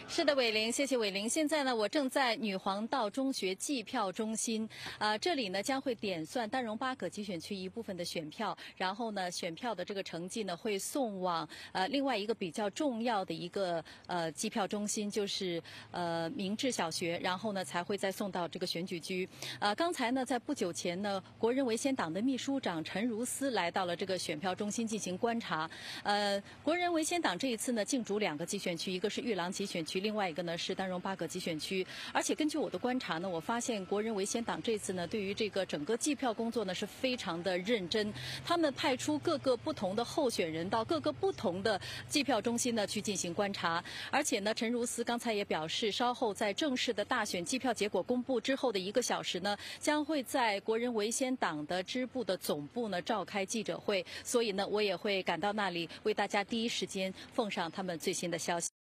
是的，伟玲，谢谢伟玲。现在呢，我正在女皇道中学计票中心，这里呢将会点算丹戎巴葛集选区一部分的选票，然后呢，选票的这个成绩呢会送往另外一个比较重要的一个计票中心，就是明治小学，然后呢才会再送到这个选举局。刚才呢，在不久前呢，国人为先党的秘书长陈如斯来到了这个选票中心进行观察。国人为先党这一次呢竞逐2个集选区，一个是玉郎集选区，另外一个呢是丹戎巴葛集选区。而且根据我的观察呢，我发现国人为先党这次呢对于这个整个计票工作呢是非常的认真，他们派出各个不同的候选人到各个不同的计票中心呢去进行观察。而且呢，陈如斯刚才也表示，稍后在正式的大选计票结果公布之后的1个小时呢，将会在国人为先党的支部的总部呢召开记者会，所以呢，我也会赶到那里为大家第一时间奉上他们最新的消息。